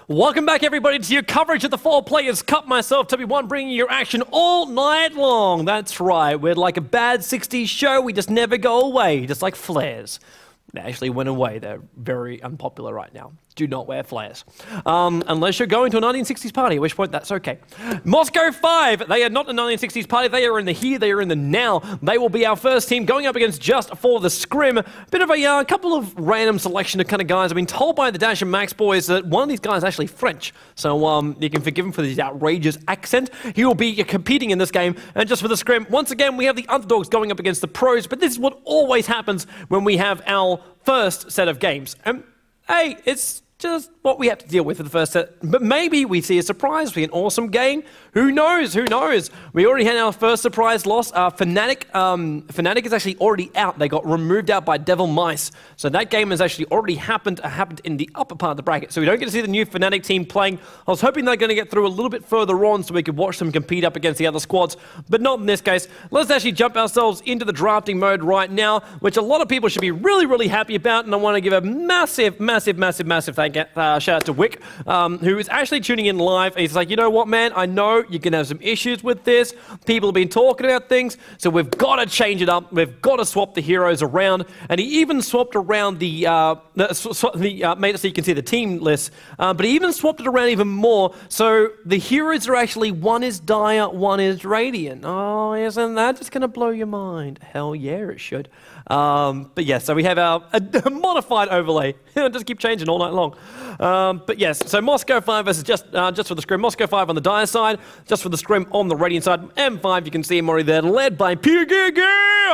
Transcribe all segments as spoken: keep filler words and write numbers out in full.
Welcome back, everybody, to your coverage of the Four Players Cup. Myself, Toby One, bringing you action all night long. That's right, we're like a bad sixties show. We just never go away, just like flares. They actually went away. They're very unpopular right now. Do not wear flares. Um, unless you're going to a nineteen sixties party, at which point that's okay. Moscow five, they are not a nineteen sixties party. They are in the here, they are in the now. They will be our first team going up against Just for the Scrim. Bit of a uh, couple of random selection of kind of guys. I've been told by the Dash and Max boys that one of these guys is actually French. So um, you can forgive him for his outrageous accent. He will be competing in this game. And Just for the Scrim, once again, we have the underdogs going up against the pros. But this is what always happens when we have our first set of games. And hey, it's just what we have to deal with for the first set. But maybe we see a surprise, we see an awesome game. Who knows? Who knows? We already had our first surprise loss. Uh, Fnatic, um, Fnatic is actually already out. They got removed out by Devil Mice. So that game has actually already happened, uh, happened in the upper part of the bracket. So we don't get to see the new Fnatic team playing. I was hoping they're going to get through a little bit further on so we could watch them compete up against the other squads. But not in this case. Let's actually jump ourselves into the drafting mode right now, which a lot of people should be really, really happy about. And I want to give a massive, massive, massive, massive thank you. Uh, shout out to Wick, um, who is actually tuning in live. He's like, you know what, man? I know you can have some issues with this. People have been talking about things, so we've got to change it up. We've got to swap the heroes around. And he even swapped around the, uh, the, sw the uh, made it so you can see the team list. Uh, but he even swapped it around even more. So the heroes are actually, one is Dire, one is Radiant. Oh, isn't that just going to blow your mind? Hell yeah, it should. Um, but yes, so we have our a, a modified overlay. Just keep changing all night long. Um, but yes, so Moscow five versus just uh, just for the Scrim. Moscow five on the Dire side, Just for the Scrim on the Radiant side. M five, you can see him already there, led by P G G.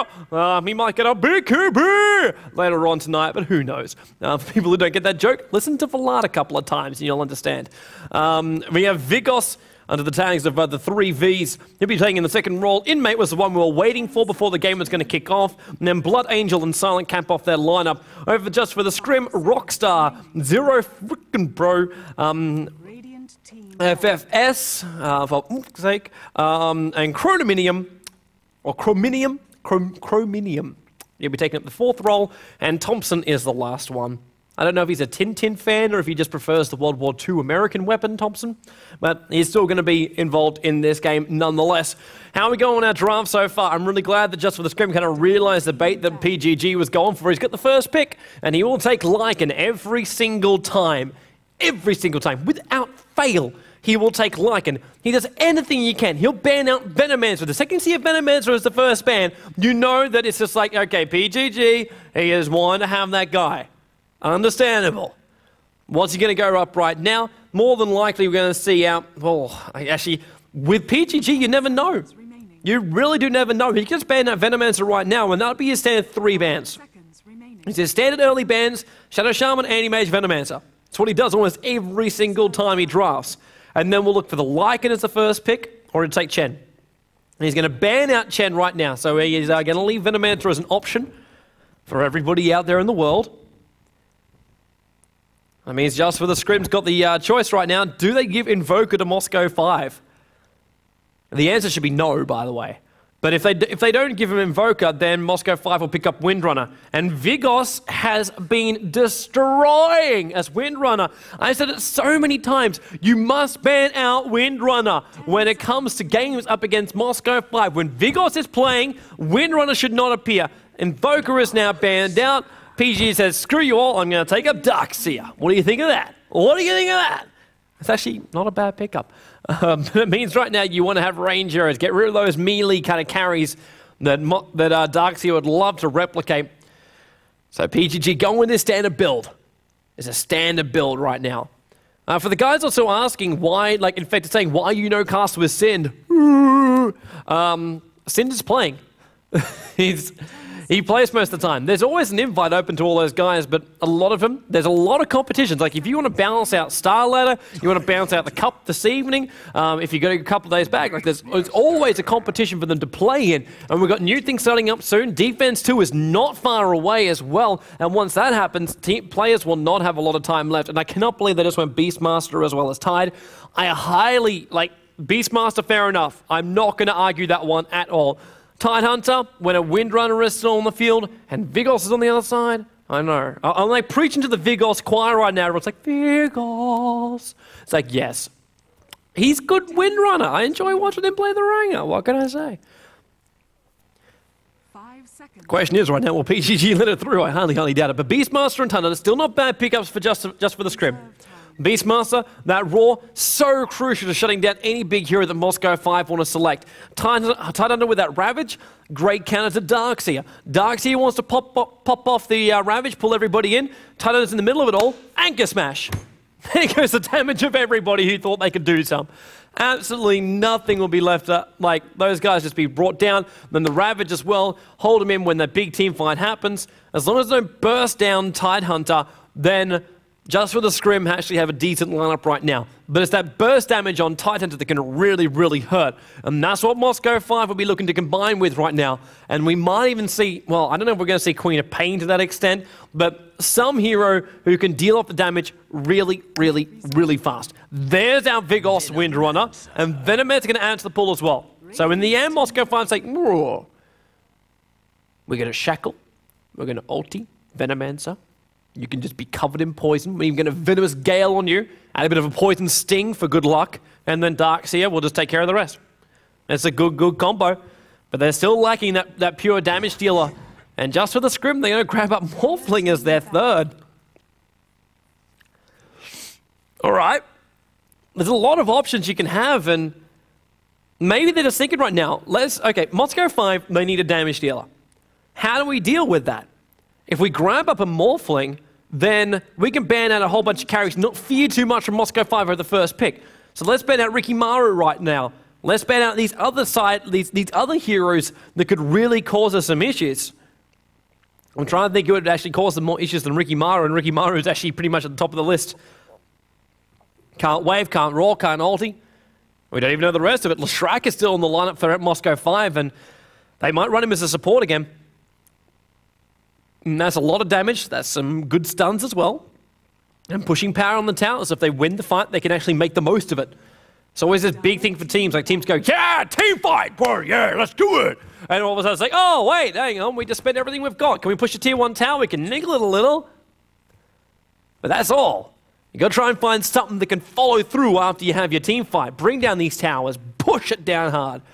Uh, he might get a B K B later on tonight, but who knows? Uh, for people who don't get that joke, listen to Vlad a couple of times and you'll understand. Um, we have Vigos under the tags of uh, the three Vs. He'll be taking the second role. Inmate was the one we were waiting for before the game was going to kick off. And then Blood Angel and Silent camp off their lineup. Over Just for the Scrim, Rockstar, Zero frickin' Bro, um, F F S, uh, for sake, um, and Chronominium, or Chrominium, Chrom Chrominium. He'll be taking up the fourth role, and Thompson is the last one. I don't know if he's a Tintin fan or if he just prefers the World War Two American weapon, Thompson, but he's still going to be involved in this game nonetheless. How are we going on our draft so far? I'm really glad that Just for the Scrim kind of realized the bait that P G G was going for. He's got the first pick, and he will take Lycan every single time. Every single time, without fail. He will take Lycan. He does anything he can. He'll ban out Venomancer. The second you see a Venomancer as the first ban, you know that it's just like, okay, P G G, he is wanting to have that guy. Understandable. What's he going to go up right now? More than likely, we're going to see out. Oh, actually, with P G G, you never know. You really do never know. He can just ban that Venomancer right now, and that'll be his standard three bans. It's his standard early bans: Shadow Shaman, Anti-Mage, Venomancer. That's what he does almost every single time he drafts. And then we'll look for the Lycan as the first pick, or to take Chen. And he's going to ban out Chen right now, so he's uh, going to leave Venomancer as an option for everybody out there in the world. That means Just for the Scrim's got the uh, choice right now. Do they give Invoker to Moscow five? The answer should be no, by the way. But if they, if they don't give him Invoker, then Moscow five will pick up Windrunner. And Vigos has been destroying as Windrunner. I said it so many times. You must ban out Windrunner when it comes to games up against Moscow five. When Vigos is playing, Windrunner should not appear. Invoker is now banned out. P G says, screw you all, I'm going to take up Darkseer. What do you think of that? What do you think of that? It's actually not a bad pickup. Um, it means right now you want to have range heroes. Get rid of those melee kind of carries that, that uh, Darkseer would love to replicate. So P G G going with this standard build. It's a standard build right now. Uh, for the guys also asking why, like in fact, it's saying, why you no cast with Sind? Um, Sind is playing. He's... He plays most of the time. There's always an invite open to all those guys, but a lot of them, there's a lot of competitions. Like if you want to balance out Star Ladder, you want to bounce out the Cup this evening, um, if you go a couple of days back, like there's, there's always a competition for them to play in. And we've got new things starting up soon. Defense two is not far away as well. And once that happens, team players will not have a lot of time left. And I cannot believe they just went Beastmaster as well as Tide. I highly, like, Beastmaster, fair enough. I'm not going to argue that one at all. Tidehunter, when a Windrunner is still on the field and Vigos is on the other side, I know. I- I'm like preaching to the Vigos choir right now. Everyone's like, Vigos. It's like, yes. He's good Windrunner. I enjoy watching him play the Ranger. What can I say? Five seconds. Question is right now, will P G G let it through? I highly, highly doubt it. But Beastmaster and Thunder, still not bad pickups for just, just for the scrim. Beastmaster, that Raw, so crucial to shutting down any big hero that Moscow five want to select. Tidehunter with that Ravage, great counter to Darkseer. Darkseer wants to pop, pop, pop off the uh, Ravage, pull everybody in. Tidehunter's in the middle of it all. Anchor Smash. There goes the damage of everybody who thought they could do some. Absolutely nothing will be left up. Like, those guys just be brought down. Then the Ravage as well. Hold them in when the big team fight happens. As long as they don't burst down Tidehunter, then just for the scrim actually have a decent lineup right now. But it's that burst damage on Tidehunter that can really, really hurt. And that's what Moscow five will be looking to combine with right now. And we might even see, well, I don't know if we're going to see Queen of Pain to that extent, but some hero who can deal off the damage really, really, really fast. There's our Vigos Windrunner, and Venomancer going to add to the pool as well. So in the end, Moscow five say, we're going to Shackle, we're going to ulti, Venomancer. You can just be covered in poison. We're even going to Venomous Gale on you, add a bit of a poison sting for good luck, and then Darkseer will just take care of the rest. It's a good, good combo, but they're still lacking that, that pure damage dealer. And just for the scrim, they're going to grab up Morphling as their third. All right. There's a lot of options you can have, and maybe they're just thinking right now, let's, okay, Moscow five, they need a damage dealer. How do we deal with that? If we grab up a Morphling, then we can ban out a whole bunch of carries, not fear too much from Moscow five over the first pick. So let's ban out Rikimaru right now. Let's ban out these other side, these, these other heroes that could really cause us some issues. I'm trying to think who would actually cause them more issues than Rikimaru, and Rikimaru is actually pretty much at the top of the list. Can't wave, can't roar, can't ulti. We don't even know the rest of it. Leshrac is still in the lineup for Moscow five, and they might run him as a support again. And that's a lot of damage. That's some good stuns as well. And pushing power on the towers. If they win the fight, they can actually make the most of it. It's always this big thing for teams. Like, teams go, yeah, team fight, bro, yeah, let's do it. And all of a sudden it's like, oh, wait, hang on, we just spent everything we've got. Can we push a tier one tower? We can niggle it a little. But that's all. You got to try and find something that can follow through after you have your team fight. Bring down these towers. Push it down hard.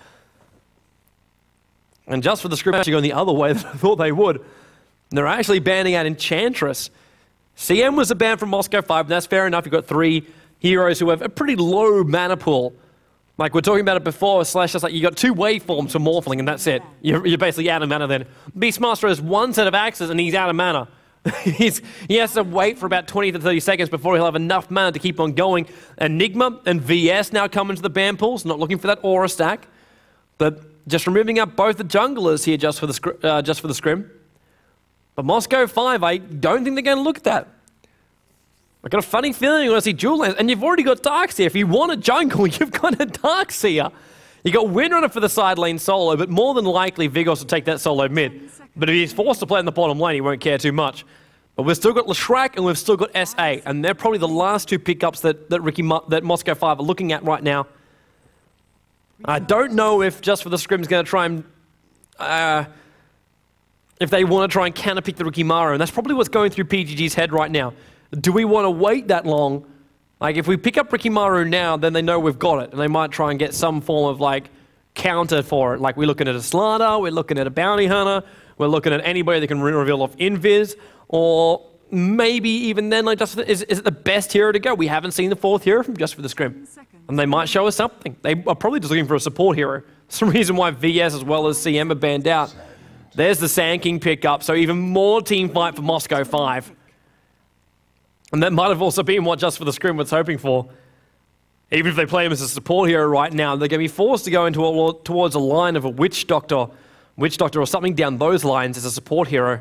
And just for the script actually going the other way than I thought they would, they're actually banning out Enchantress. C M was a ban from Moscow five, and that's fair enough. You've got three heroes who have a pretty low mana pool. Like we are talking about it before, Slash, just like you got two waveforms for Morphling, and that's it. You're, you're basically out of mana then. Beastmaster has one set of axes, and he's out of mana. he's, he has to wait for about twenty to thirty seconds before he'll have enough mana to keep on going. Enigma and V S now come into the ban pools, not looking for that aura stack. But just removing up both the junglers here just for the, uh, just for the scrim. But Moscow five, I don't think they're going to look at that. I've got a funny feeling you're going to see dual lands, and you've already got Darkseer. If you want a jungle, you've got a Darkseer. You got Windrunner for the side lane solo, but more than likely Vigos will take that solo mid. But if he's forced to play in the bottom lane, he won't care too much. But we've still got Leshrac and we've still got S A, and they're probably the last two pickups that that Ricky Mo that Moscow five are looking at right now. I don't know if just for the scrim's going to try and uh, if they want to try and counterpick the Rikimaru, and that's probably what's going through P G G's head right now. Do we want to wait that long? Like, if we pick up Rikimaru now, then they know we've got it, and they might try and get some form of, like, counter for it. Like, we're looking at a Slaughter, we're looking at a Bounty Hunter, we're looking at anybody that can re reveal off Invis, or maybe even then, like, just for the, is, is it the best hero to go? We haven't seen the fourth hero from Just for the Scrim. And they might show us something. They are probably just looking for a support hero. That's the reason why V S as well as C M are banned out. There's the Sand King pickup, so even more team fight for Moscow five. And that might have also been what Just for the Scrim was hoping for. Even if they play him as a support hero right now, they're going to be forced to go into a, towards a line of a Witch Doctor, Witch Doctor or something down those lines as a support hero.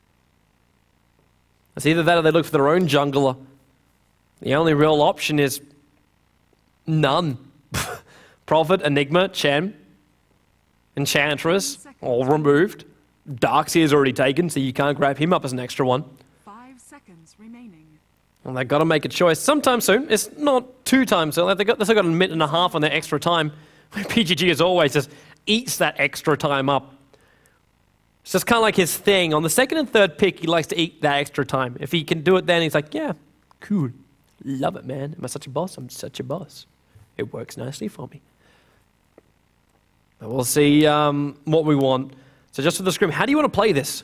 It's either that or they look for their own jungler. The only real option is none. Prophet, Enigma, Chen, Enchantress, all removed. Darkseer is already taken, so you can't grab him up as an extra one. Five seconds remaining. Well, they've got to make a choice sometime soon. It's not two times soon. They've got, they've got a minute and a half on their extra time. P G G, as always, just eats that extra time up. It's just kind of like his thing. On the second and third pick, he likes to eat that extra time. If he can do it then, he's like, yeah, cool. Love it, man. Am I such a boss? I'm such a boss. It works nicely for me. But we'll see um, what we want. So just for the scrim, how do you want to play this?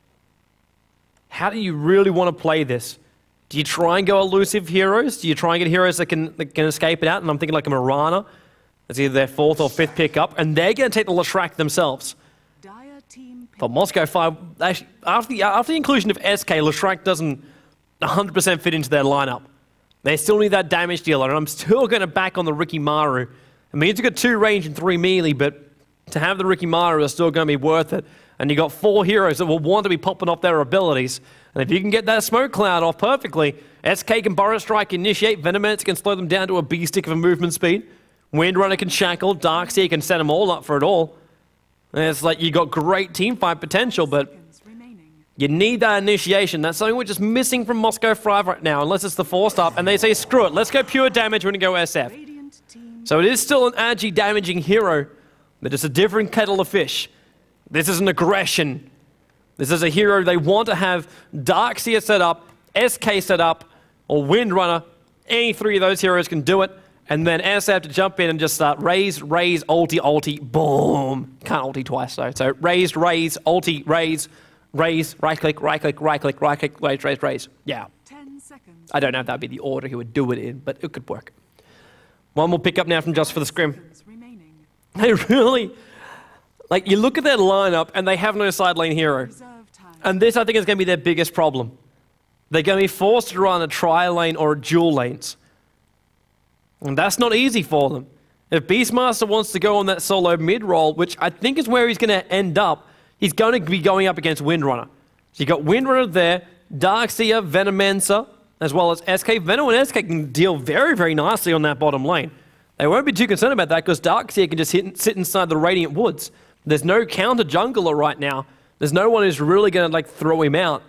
How do you really want to play this? Do you try and go elusive heroes? Do you try and get heroes that can, that can escape it out? And I'm thinking like a Mirana. That's either their fourth or fifth pick up. And they're going to take the Leshrac themselves. Dire team pick. But Moscow five, actually, after the, after the inclusion of S K, Leshrac doesn't one hundred percent fit into their lineup. They still need that damage dealer, and I'm still going to back on the Rikimaru. I mean, it's got two range and three melee, but to have the Rikimaru is still going to be worth it. And you got four heroes that will want to be popping off their abilities. And if you can get that smoke cloud off perfectly, S K can Burrow Strike, initiate, Venomancer can slow them down to a B-stick of a movement speed. Windrunner can shackle, Darkseer can set them all up for it all. And it's like you got great teamfight potential, but Seconds remaining. you need that initiation. That's something we're just missing from Moscow five right now, unless it's the forced up, and they say, screw it, let's go pure damage, we're going to go S F. Radiant team. So it is still an agi damaging hero, but it's a different kettle of fish. This is an aggression. This is a hero they want to have Darkseer set up, S K set up, or Windrunner. Any three of those heroes can do it. And then S F to jump in and just start raise, raise, ulti, ulti, boom. Can't ulti twice though. So raise, raise, ulti, raise, raise, right click, right click, right click, right click, raise, raise, raise. Yeah. Ten seconds. I don't know if that'd be the order he would do it in, but it could work. One will pick up now from Just for the Scrim. Seconds remaining. They really, like you look at their lineup and they have no side lane hero. Reserve time. And this I think is going to be their biggest problem. They're going to be forced to run a tri-lane or a dual lanes. And that's not easy for them. If Beastmaster wants to go on that solo mid-roll, which I think is where he's going to end up, he's going to be going up against Windrunner. So you got Windrunner there, Darkseer, Venomancer, as well as S K. Venom and S K can deal very, very nicely on that bottom lane. They won't be too concerned about that because Darkseer can just hit, sit inside the Radiant Woods. There's no counter jungler right now. There's no one who's really going to like throw him out.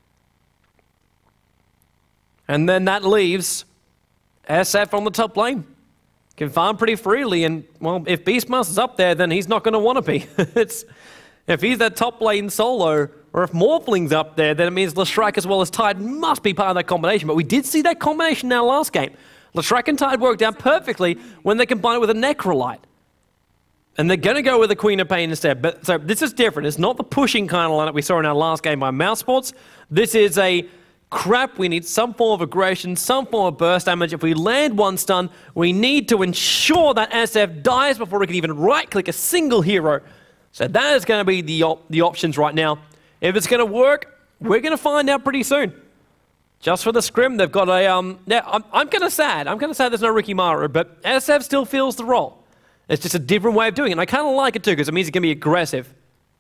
And then that leaves S F on the top lane. Can farm pretty freely, and, well, if Beastmaster's up there, then he's not going to want to be. It's, if he's that top lane solo, or if Morphling's up there, then it means Leshrac as well as Tide must be part of that combination. But we did see that combination in our last game. Leshrac and Tide worked out perfectly when they combined it with a Necrolite. And they're going to go with a Queen of Pain instead. But so this is different. It's not the pushing kind of lineup we saw in our last game by Mousesports. This is a crap, we need some form of aggression, some form of burst damage. If we land one stun, we need to ensure that S F dies before we can even right-click a single hero. So that is going to be the, op the options right now. If it's going to work, we're going to find out pretty soon. Just for the scrim, they've got a... Um, yeah, I'm, I'm kind of sad. I'm kind of sad there's no Rikimaru, but S F still feels the role. It's just a different way of doing it, and I kind of like it too, because it means it can be aggressive.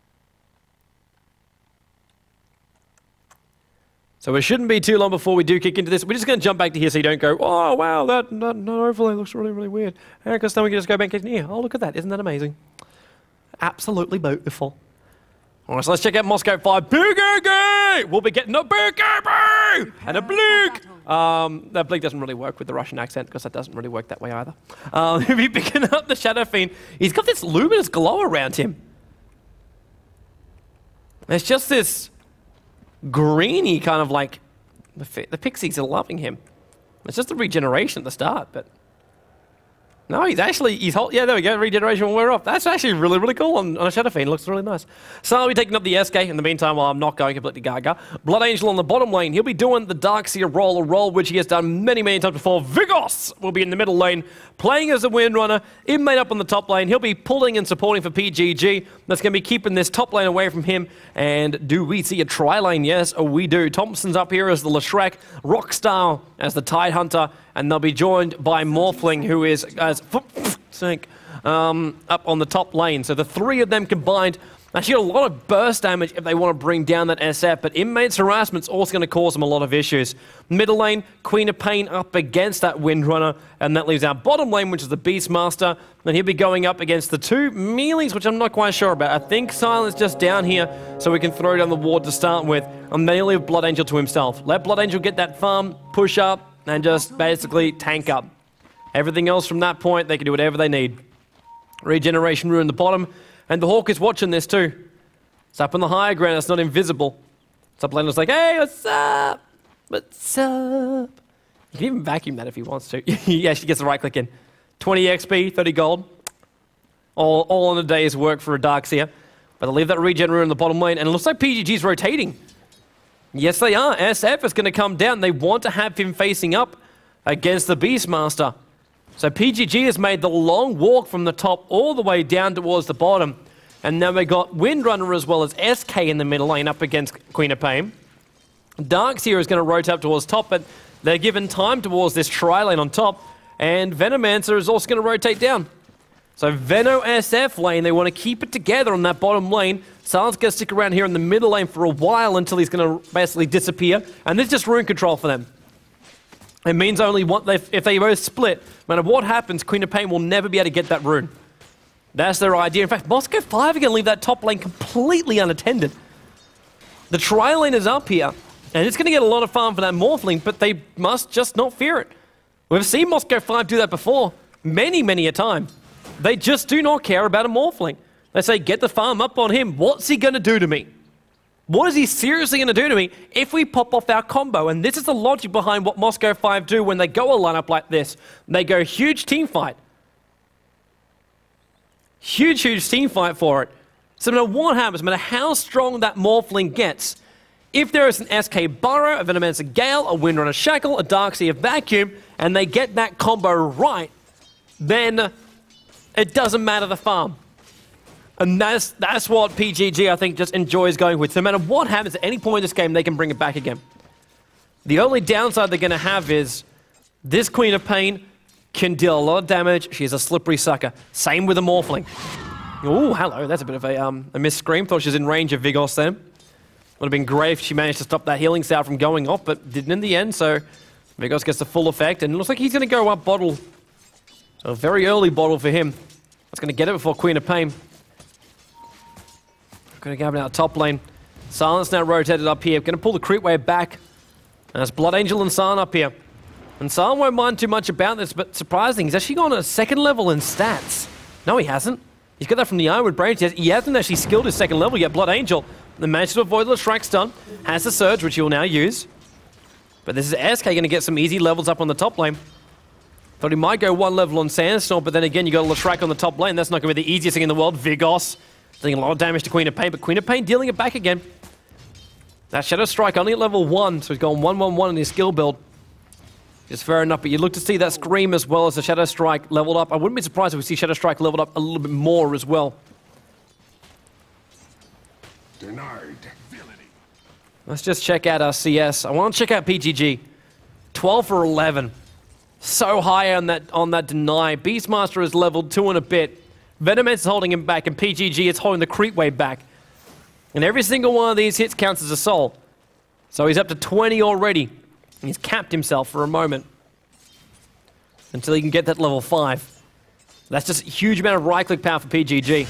So it shouldn't be too long before we do kick into this. We're just going to jump back to here so you don't go, oh, wow, that, that, that overlay looks really, really weird. Because then we can just go back in here. Oh, look at that. Isn't that amazing? Absolutely beautiful. All right, so let's check out Moscow five. Big A! We'll be getting a Big A! And a Bleak! Um, that Bleak doesn't really work with the Russian accent because that doesn't really work that way either. Um, he'll be picking up the Shadow Fiend. He's got this luminous glow around him. It's just this greeny kind of like, the, the pixies are loving him. It's just a regeneration at the start, but no, he's actually, he's hold, yeah, there we go, regeneration will wear off. That's actually really, really cool on, on a Shadow Fiend. It looks really nice. So I'll be taking up the S K in the meantime while I'm not going completely gaga. Blood Angel on the bottom lane. He'll be doing the Darkseer roll, a role which he has done many, many times before. Vigos will be in the middle lane, playing as a Windrunner. Inmate up on the top lane. He'll be pulling and supporting for P G G. That's going to be keeping this top lane away from him. And do we see a tri-lane? Yes, we do. Thompson's up here as the Leshrac, Rockstar as the Tidehunter, and they'll be joined by Morphling, who is as sink, um, up on the top lane. So the three of them combined actually got a lot of burst damage if they want to bring down that S F, but Inmate's harassment's also going to cause them a lot of issues. Middle lane, Queen of Pain up against that Windrunner, and that leaves our bottom lane, which is the Beastmaster. Then he'll be going up against the two melees, which I'm not quite sure about. I think Silence just down here, so we can throw down the ward to start with, and then he'll leave Blood Angel to himself. Let Blood Angel get that farm, push up, and just basically tank up. Everything else from that point, they can do whatever they need. Regeneration Rune in the bottom. And the Hawk is watching this too. It's up on the higher ground. It's not invisible. Top laner's like, hey, what's up? What's up? You can even vacuum that if he wants to. He actually gets the right click in. twenty X P, thirty gold. All, all in a day's work for a Darkseer. But they'll leave that regen rune in the bottom lane. And it looks like P G G's rotating. Yes, they are. S F is going to come down. They want to have him facing up against the Beastmaster. So P G G has made the long walk from the top all the way down towards the bottom. And now we've got Windrunner as well as S K in the middle lane up against Queen of Pain. Darkseer is going to rotate up towards top, but they're given time towards this tri-lane on top. And Venomancer is also going to rotate down. So Veno S F lane, they want to keep it together on that bottom lane. Silence going to stick around here in the middle lane for a while until he's going to basically disappear. And this is just rune control for them. It means only one, if they both split, no matter what happens, Queen of Pain will never be able to get that rune. That's their idea. In fact, Moscow five are going to leave that top lane completely unattended. The tri-lane is up here, and it's going to get a lot of farm for that Morphling, but they must just not fear it. We've seen Moscow five do that before, many, many a time. They just do not care about a Morphling. They say, get the farm up on him. What's he going to do to me? What is he seriously going to do to me if we pop off our combo? And this is the logic behind what Moscow five do when they go a lineup like this. They go huge team fight. Huge, huge team fight for it. So no matter what happens, no matter how strong that Morphling gets, if there is an S K Burrow, a Venomancer Gale, a Windrunner Shackle, a Darkseer Vacuum, and they get that combo right, then it doesn't matter the farm. And that's, that's what P G G, I think, just enjoys going with. So no matter what happens at any point in this game, they can bring it back again. The only downside they're going to have is this Queen of Pain can deal a lot of damage. She's a slippery sucker. Same with a Morphling. Oh, hello. That's a bit of a, um, a missed scream. Thought she was in range of Vigos then. Would have been great if she managed to stop that healing sound from going off, but didn't in the end, so Vigos gets the full effect, and it looks like he's going to go up bottle. So a very early bottle for him. That's going to get it before Queen of Pain. Going to go now top lane. Silence now rotated up here. Going to pull the creep wave back. And that's Blood Angel and San up here. And San won't mind too much about this, but surprising, he's actually gone a second level in stats. No, he hasn't. He's got that from the Ironwood Brains. He hasn't actually skilled his second level yet. Blood Angel, the managed to avoid the strike stun, has the surge, which he will now use. But this is S K going to get some easy levels up on the top lane. Thought he might go one level on Sandstorm, but then again, you got a Leshrac on the top lane. That's not going to be the easiest thing in the world. Vigos doing a lot of damage to Queen of Pain, but Queen of Pain dealing it back again. That Shadow Strike only at level one, so he's going one one one in his skill build. Just fair enough, but you look to see that Scream as well as the Shadow Strike leveled up. I wouldn't be surprised if we see Shadow Strike leveled up a little bit more as well. Denied. Let's just check out our C S. I want to check out P G G. twelve for eleven. So high on that on that deny. Beastmaster is leveled two and a bit. Venomancer is holding him back, and P G G is holding the creep wave back. And every single one of these hits counts as a soul. So he's up to twenty already. He's capped himself for a moment until he can get that level five. That's just a huge amount of right-click power for P G G.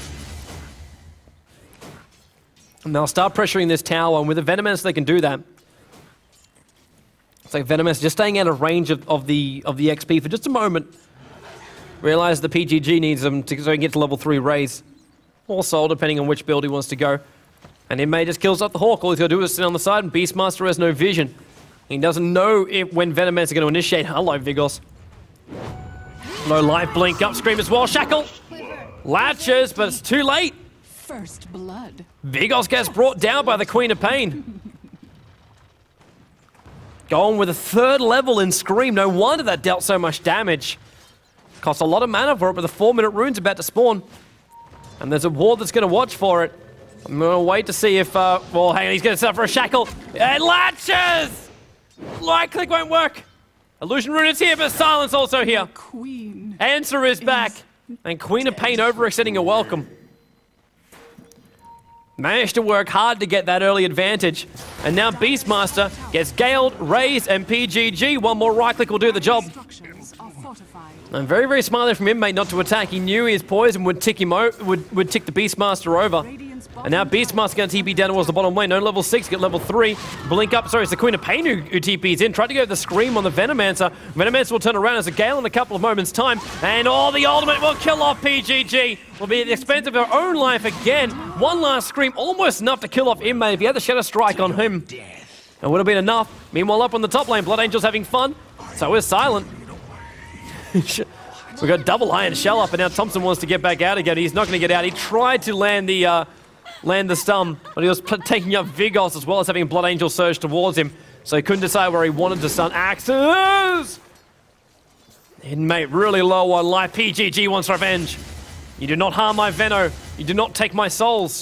And they'll start pressuring this tower, and with the Venomancer they can do that. It's like Venomancer just staying out of range of, of, the, of the X P for just a moment. Realize the P G G needs them to, so he can get to level three raise. Or soul, depending on which build he wants to go. And Inmate just kills up the Hawk. All he's got to do is sit on the side, and Beastmaster has no vision. He doesn't know if, when Venomancer is going to initiate. Hello, Vigos. Low life blink, up scream as well. Shackle latches, but it's too late. First blood. Vigos gets brought down by the Queen of Pain. Going with a third level in Scream. No wonder that dealt so much damage. Cost a lot of mana for it, but the four minute rune's about to spawn. And there's a ward that's going to watch for it. I'm going to wait to see if, uh, well, hang on, he's going to set up for a shackle. And latches! Light click won't work. Illusion rune is here, but silence also here. Queen. Answer is back. And Queen of Pain overextending a welcome. Managed to work hard to get that early advantage. And now Beastmaster gets Galed, raised, and P G G. One more right click will do the job. Structures are fortified. And very, very smart from Inmate not to attack. He knew his poison would tick him o would, would tick the Beastmaster over. Radiant's And now Beastmaster going to T P down towards the bottom lane. No level six, get level three. Blink up, sorry, it's the Queen of Pain who, who T Ps in. Tried to go with the Scream on the Venomancer. Venomancer will turn around as a Gale in a couple of moments' time. And oh, the ultimate will kill off P G G. Will be at the expense of her own life again. One last Scream, almost enough to kill off Inmate. If he had the Shadow Strike on him, it would have been enough. Meanwhile, up on the top lane, Blood Angel's having fun. So is Silent. We've got double Iron Shell up, and now Thompson wants to get back out again. He's not going to get out. He tried to land the uh, land the stun, but he was taking up Vigos as well as having Blood Angel surge towards him. So he couldn't decide where he wanted to stun. Axes! Inmate really low on life. P G G wants revenge. You do not harm my Veno. You do not take my souls.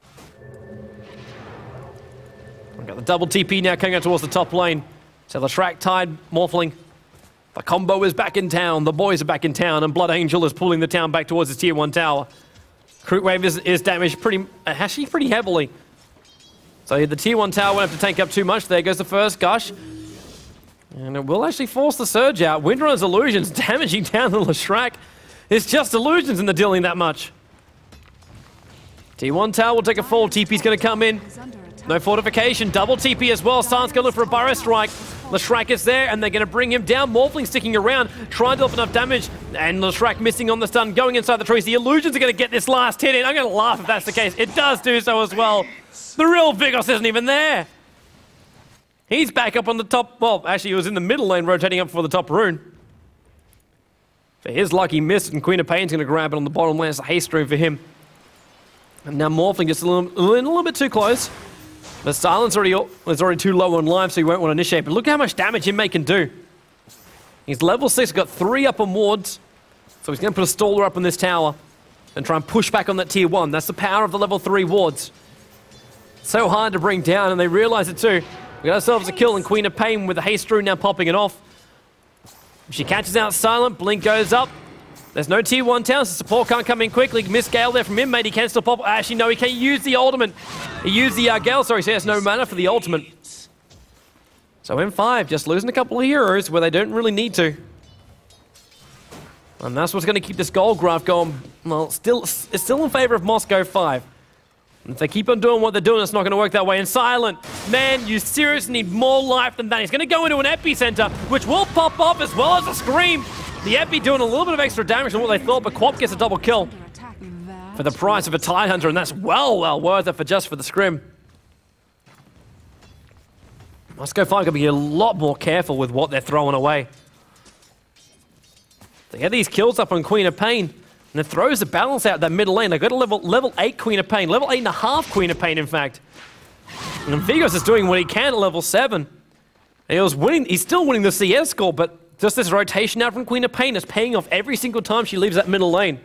We've got the double T P now coming out towards the top lane. So the Shrek Tide Morphling. The combo is back in town, the boys are back in town, and Blood Angel is pulling the town back towards his tier one tower. Crit Wave is, is damaged pretty, actually pretty heavily. So the tier one tower won't have to tank up too much. There goes the first Gush. And it will actually force the Surge out. Windrunner's Illusions damaging down the Leshrac. It's just illusions and they're dealing that much. T one tower will take a fall, T P's going to come in. No fortification, double T P as well. Silent's going to look for a Burrow Strike. Leshrac is there, and they're going to bring him down. Morphling sticking around, trying to do enough damage, and Leshrac missing on the stun, going inside the trees. The illusions are going to get this last hit in. I'm going to laugh if that's the case. It does do so as well. The real Vigos isn't even there. He's back up on the top. Well, actually, he was in the middle lane, rotating up for the top rune. For his luck, he missed, and Queen of Pain's going to grab it on the bottom lane. It's a haste rune for him. And now Morphling gets a little, a little bit too close. But Silence already is already too low on life, so he won't want to initiate. But look how much damage Inmate can do. He's level six, got three up on wards. So he's going to put a Staller up on this tower and try and push back on that tier one. That's the power of the level three wards. So hard to bring down, and they realize it too. We got ourselves a kill, and Queen of Pain with the haste rune now popping it off. If she catches out Silent, Blink goes up. There's no tier one town, so support can't come in quickly. Miss Gale there from Inmate, he can still pop. Actually, no, he can't use the ultimate. He used the uh, Gale, sorry, so he has no mana for the ultimate. So M five just losing a couple of heroes where they don't really need to. And that's what's going to keep this gold graph going. Well, still, it's still in favor of Moscow five. And if they keep on doing what they're doing, it's not going to work that way. And Silent, man, you seriously need more life than that. He's going to go into an epicenter, which will pop off as well as a Scream. The Epi doing a little bit of extra damage than what they thought, but Quap gets a double kill for the price of a Tidehunter, and that's well, well worth it for just for the Scrim. Moscow five going to be a lot more careful with what they're throwing away. They get these kills up on Queen of Pain, and it throws the balance out that middle lane. They got a level level eight Queen of Pain, level eight and a half Queen of Pain, in fact. And Vigos is doing what he can at level seven. And he was winning. He's still winning the C S score, but just this rotation out from Queen of Pain is paying off every single time she leaves that middle lane.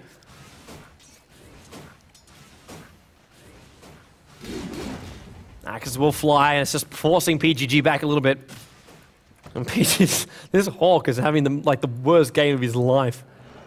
Axes will fly, and it's just forcing P G G back a little bit. And P G G, this Hawk is having the, like the worst game of his life.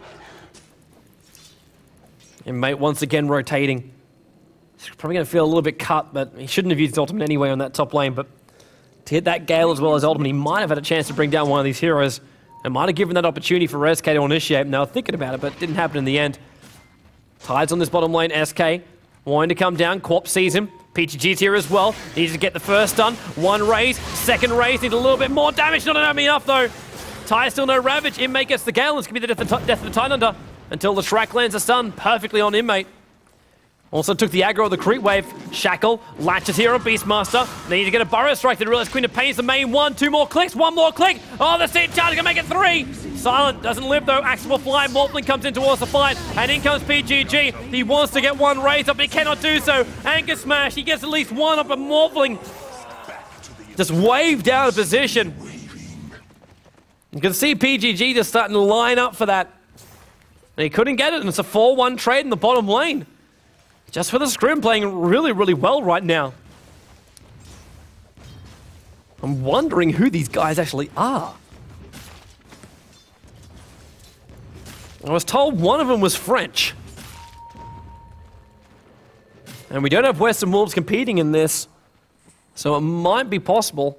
Inmate once again rotating. He's probably going to feel a little bit cut, but he shouldn't have used his ultimate anyway on that top lane. But to hit that Gale as well as ultimate, he might have had a chance to bring down one of these heroes. It might have given that opportunity for S K to initiate. Now thinking about it, but it didn't happen in the end. Tides on this bottom lane, S K wanting to come down. Quap sees him. P G G's here as well. Needs to get the first stun. One raise, second raise, needs a little bit more damage. Not enough though. Ty still no Ravage. Inmate gets the Gale. This could be the death of the, death of the Tidehunter until the Shrek lands a stun perfectly on Inmate. Also took the aggro of the creep wave. Shackle latches here on Beastmaster. They need to get a Burrow Strike. They realize Queen of Pain is the main one. Two more clicks, one more click. Oh, the Seed Charge can make it three. Silent doesn't live though. Axe will fly. Morphling comes in towards the fight. And in comes P G G. He wants to get one raise up, but he cannot do so. Anchor Smash. He gets at least one up, but Morphling just waved out of position. You can see P G G just starting to line up for that. And he couldn't get it, and it's a four one trade in the bottom lane. Just for the Scrim playing really, really well right now. I'm wondering who these guys actually are. I was told one of them was French. And we don't have Western Wolves competing in this, so it might be possible.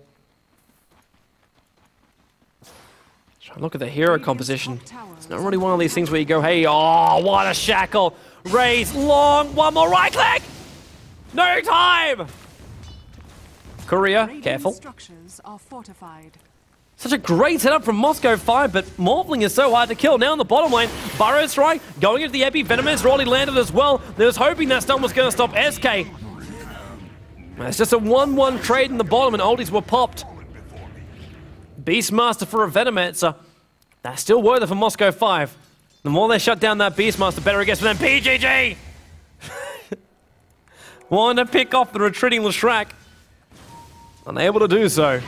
Try and look at the hero composition. It's not really one of these things where you go, hey, oh, what a shackle. Raise long, one more right click! No time! Courier, Radiant careful. structures are fortified. Such a great setup from Moscow five, but Morphling is so hard to kill. Now in the bottom lane, Burrow Strike going into the Epi. Venomance already landed as well. They was hoping that stun was going to stop S K. It's just a one one trade in the bottom and ultis were popped. Beastmaster for a Venomancer. That's still worth it for Moscow five. The more they shut down that Beastmaster, the better it gets for them. P G G! Wanting to pick off the retreating Leshrac. Unable to do so.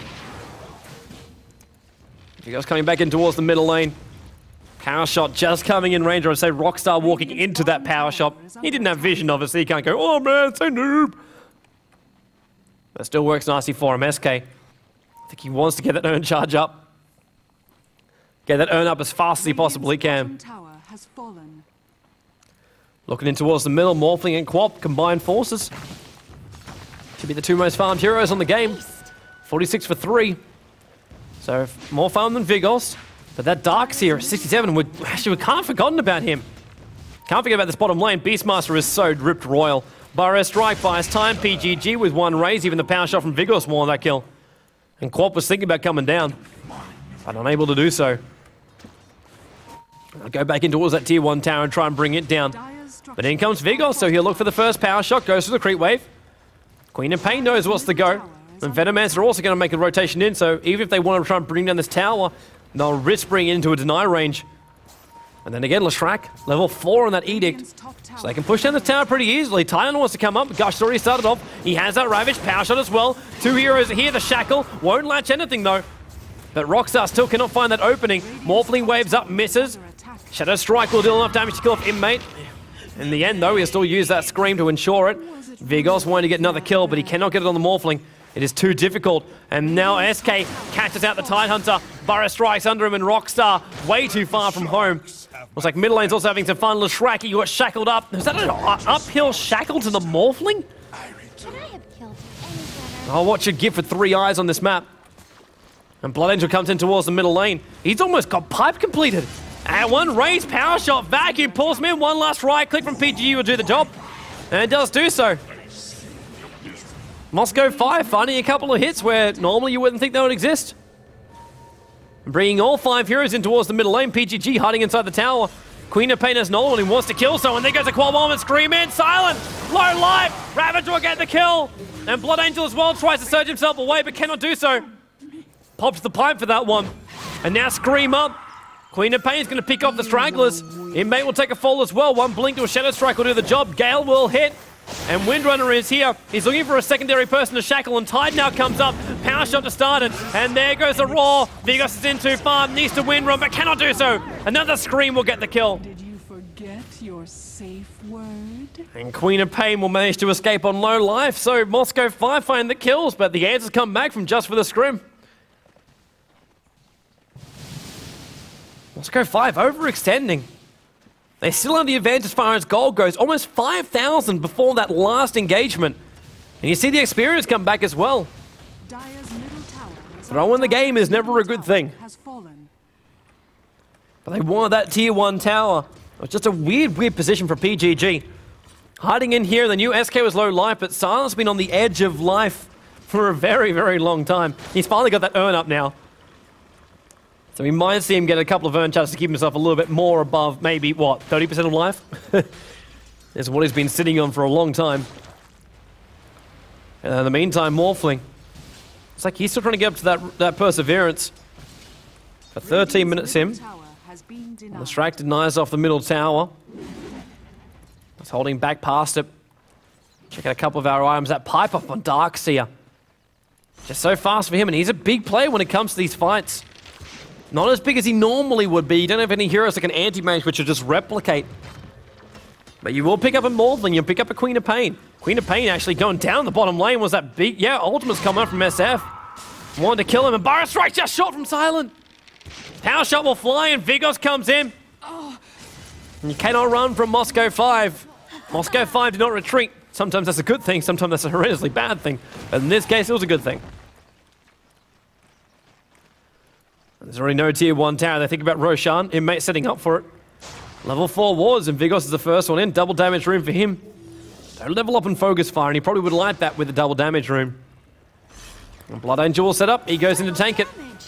Vigos coming back in towards the middle lane. Power shot just coming in range. I'd say Rockstar walking into that power shot. He didn't have vision of it, so he can't go, oh man, say noob. That still works nicely for him. S K, I think he wants to get that urn charge up. Get that urn up as fast as he possibly can. Tower has fallen. Looking in towards the middle, Morphling and Quap, combined forces. Should be the two most farmed heroes on the game. forty-six for three. So more farm than Vigos. But that Darkseer, sixty-seven, we actually we can't have forgotten about him. Can't forget about this bottom lane. Beastmaster is so ripped royal. Burrow Strike buys time. P G G with one raise. Even the power shot from Vigos won that kill. And Quap was thinking about coming down, but unable to do so. I'll go back in towards that tier one tower and try and bring it down. But in comes Vigos, so he'll look for the first power shot. Goes for the creep wave. Queen of Pain knows what's to go. And Venomancer are also going to make a rotation in, so even if they want to try and bring down this tower, they'll risk bringing it into a deny range. And then again, Leshrac, level four on that Edict. So they can push down the tower pretty easily. Tyron wants to come up. Gush's already started off. He has that Ravage, power shot as well. Two heroes here, the Shackle. Won't latch anything though. But Rockstar still cannot find that opening. Morphling waves up, misses. Shadow Strike will deal enough damage to kill off Inmate. In the end though, he'll still use that Scream to ensure it. Vigos wanting to get another kill, but he cannot get it on the Morphling. It is too difficult, and now S K catches out the Tidehunter. Burrow Strikes under him, and Rockstar way too far from home. Looks like middle lane's also having some fun. Leshrac, you got shackled up. Is that an uphill shackle to the Morphling? Could I have killed any better? Oh, what should give for three eyes on this map? And Blood Angel comes in towards the middle lane. He's almost got pipe completed. And one raise power shot, vacuum pulls him in. One last right click from P G G will do the job, and it does do so. Moscow five finding a couple of hits where normally you wouldn't think they would exist. Bringing all five heroes in towards the middle lane. P G G hiding inside the tower. Queen of Pain has Nolan who wants to kill someone. There goes a Qual Bomb and Scream in. Silent. Low life. Ravage will get the kill. And Blood Angel as well tries to surge himself away but cannot do so. Pops the pipe for that one. And now Scream up. Queen of Pain is going to pick off the stragglers. Inmate will take a fall as well. One blink to a Shadow Strike will do the job. Gale will hit. And Windrunner is here. He's looking for a secondary person to shackle, and Tide now comes up. Power shot to start it. And there goes the Roar. Vigos is in too far. Needs to Windrun, but cannot do so. Another Scream will get the kill. Did you forget your safe word? And Queen of Pain will manage to escape on low life. So Moscow five find the kills, but the answers come back from just for the Scrim. Moscow five overextending. They still have the advantage as far as gold goes. Almost five thousand before that last engagement. And you see the experience come back as well. Throwing the game is never a good thing. But they wanted that tier one tower. It was just a weird, weird position for P G G. Hiding in here, the new S K was low life, but Silent's been on the edge of life for a very, very long time. He's finally got that urn up now. So we might see him get a couple of urn charges to keep himself a little bit more above maybe, what, thirty percent of life? Is what he's been sitting on for a long time. And in the meantime, Morphling. It's like he's still trying to get up to that, that perseverance. For thirteen minutes in. Leshrac denies off the middle tower. He's holding back past it. Check out a couple of our items. That pipe off on Darkseer. Just so fast for him, and he's a big player when it comes to these fights. Not as big as he normally would be. You don't have any heroes like an anti-mage which will just replicate. But you will pick up a Morphling, you'll pick up a Queen of Pain. Queen of Pain actually going down the bottom lane was that big... Yeah, Ultimate's coming up from S F. Wanted to kill him, and Burrow Strike just shot from Silent. Power shot will fly, and Vigos comes in. And you cannot run from Moscow five. Moscow five did not retreat. Sometimes that's a good thing, sometimes that's a horrendously bad thing. But in this case, it was a good thing. There's already no tier one tower. They think about Roshan. Inmate setting up for it. Level four wards, and Vigos is the first one in. Double damage room for him. Don't level up and focus fire, and he probably would like that with the double damage rune. And Blood Angel will set up. He goes in to tank it.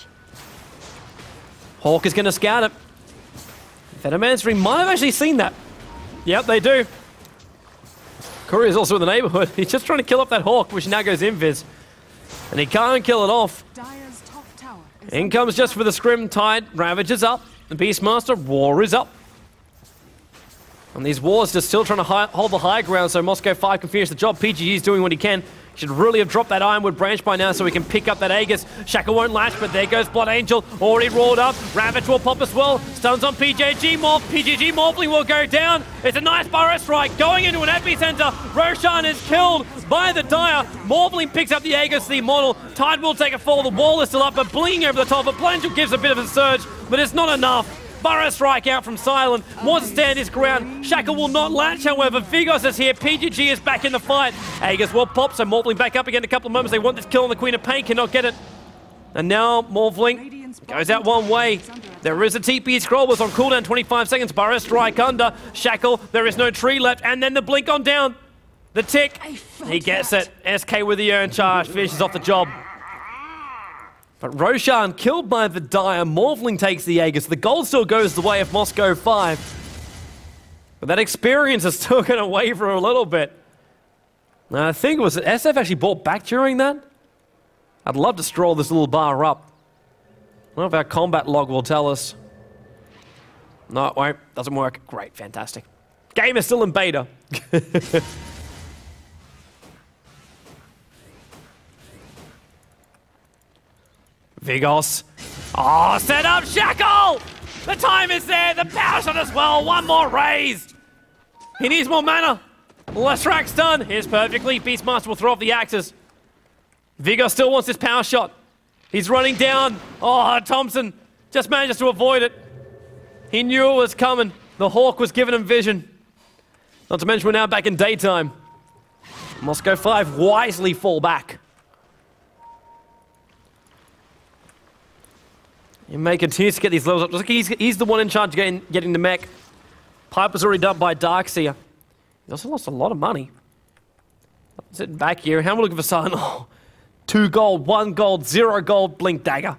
Hawk is going to scout it. Venomancer might have actually seen that. Yep, they do. Courier's also in the neighborhood. He's just trying to kill off that Hawk, which now goes invis. And he can't kill it off. Dire's top tower is In comes just for the Scrim Tide. Ravage is up. The Beastmaster War is up. And these wars just still trying to hi hold the high ground so Moscow five can finish the job. P G G is doing what he can. Should really have dropped that Ironwood branch by now so we can pick up that Aegis. Shackle won't latch, but there goes Blood Angel. Already roared up. Ravage will pop as well. Stuns on P J G. Morph. P G G Morphling will go down. It's a nice Burrow strike going into an epicenter. Roshan is killed by the Dire. Morphling picks up the Aegis, the model. Tide will take a fall. The wall is still up, but blinging over the top. But Blood Angel gives a bit of a surge, but it's not enough. Burrow strike out from Silent. Wants to stand his ground. Shackle will not latch, however. Vigos is here. P G G is back in the fight. Aegis will pop, so Morphling back up again in a couple of moments. They want this kill on the Queen of Pain, cannot get it. And now Morphling goes out one way. There is a T P scroll, was on cooldown, twenty-five seconds. Burrow strike under. Shackle, there is no tree left. And then the blink on down. The tick. He gets it. S K with the urn charge. Finishes off the job. But Roshan killed by the Dire. Morphling takes the Aegis. The gold still goes the way of Moscow five. But that experience is still going to waver a little bit. Now, I think it was S F actually bought back during that. I'd love to stroll this little bar up. I don't know if our combat log will tell us. No, it won't. Doesn't work. Great. Fantastic. Game is still in beta. Vigos. Oh, set up Shackle! The time is there. The power shot as well. One more raise. He needs more mana. Leshrak's done. Here's perfectly. Beastmaster will throw off the axes. Vigos still wants this power shot. He's running down. Oh, Thompson just manages to avoid it. He knew it was coming. The Hawk was giving him vision. Not to mention we're now back in daytime. Moscow five wisely fall back. He may continue to get these levels up. Looks like he's, he's the one in charge of getting, getting the mech. Piper's already done by Darkseer. He also lost a lot of money. Sitting back here. How am I looking for Silent? Oh, two gold, one gold, zero gold, Blink Dagger.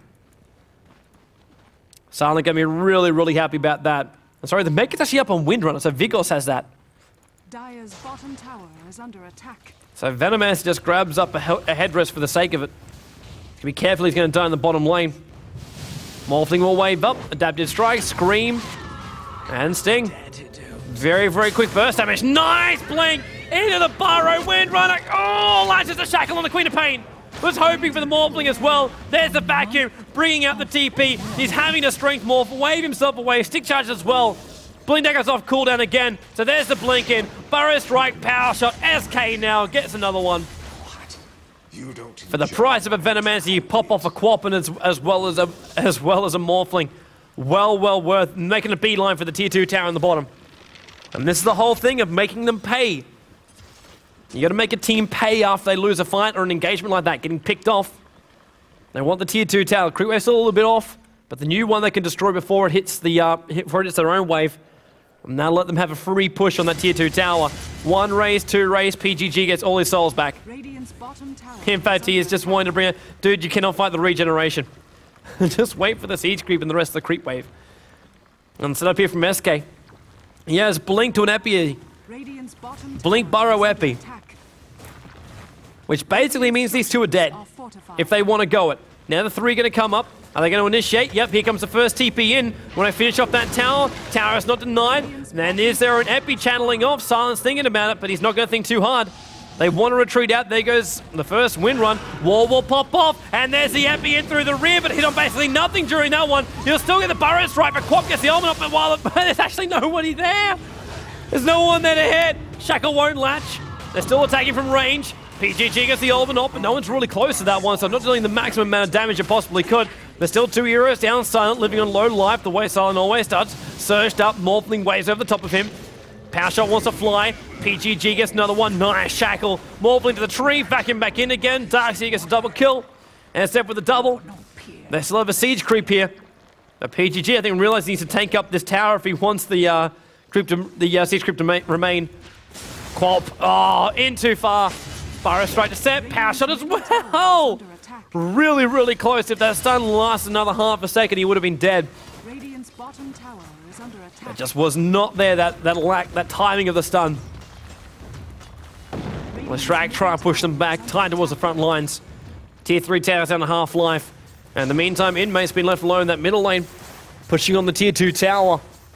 Silent going to be really, really happy about that. I'm sorry, the mech is actually up on Windrunner, so Vigos has that. Dire's bottom tower is under attack. So Venomancer just grabs up a, he a headrest for the sake of it. Be careful, he's going to die in the bottom lane. Morphling will wave up, adaptive strike, scream, and sting. Very, very quick burst damage. Nice blink into the Burrow Windrunner. Oh, latches the Shackle on the Queen of Pain. Was hoping for the Morphling as well. There's the vacuum, bringing out the T P. He's having a strength morph, wave himself away, stick charge as well. Blink Dagger's off cooldown again. So there's the blink in. Burrow strike, power shot. S K now gets another one. You don't For the price of a Venomancer, you pop off a Quappin as, as well as a as well as a Morphling. Well, well worth making a beeline for the tier two tower on the bottom. And this is the whole thing of making them pay. You got to make a team pay after they lose a fight or an engagement like that, getting picked off. They want the tier two tower. Creepwave's still a little bit off, but the new one they can destroy before it hits the uh, before it hits their own wave. And now let them have a free push on that tier two tower. One raise, two raise, P G G gets all his souls back. Radiant's bottom tower In fact, he is just wanting to bring it. Dude, you cannot fight the regeneration. Just wait for the siege creep and the rest of the creep wave. And set up here from S K. He has Blink to an Epi. Radiant's bottom Blink tower Burrow is under Epi. attack. Which basically means these two are dead. Are fortified. If they want to go it. Now the three are going to come up. Are they going to initiate? Yep, here comes the first T P in. When I finish off that tower, tower is not denied. And is there an Epi channeling off? Silence thinking about it, but he's not going to think too hard. They want to retreat out. There goes the first wind run. Wall will pop off, and there's the Epi in through the rear, but hit on basically nothing during that one. You'll still get the Burrow strike, but Quap gets the ultimate up, but while it, there's actually nobody there. There's no one there to hit. Shackle won't latch. They're still attacking from range. P G G gets the ultimate up, but no one's really close to that one, so I'm not dealing the maximum amount of damage it possibly could. There's still two heroes down, Silent, living on low life, the way Silent always does. Surged up, Morphling waves over the top of him. Power shot wants to fly. P G G gets another one. Nice Shackle. Morphling to the tree, vacuum back in again. Darkseer gets a double kill. And except with the double, they still have a siege creep here. But P G G, I think, realizes he needs to tank up this tower if he wants the uh, creep to, the uh, siege creep to remain. Quap, oh, in too far. Burrow straight to set, power shot as well. Really, really close. If that stun lasts another half a second, he would have been dead. Radiant's bottom tower is under attack. It just was not there, that, that lack, that timing of the stun. Leshrac try and push them back, tied towards the front lines. Tier three towers down to half life. And in the meantime, Inmate's been left alone in that middle lane, pushing on the tier two tower.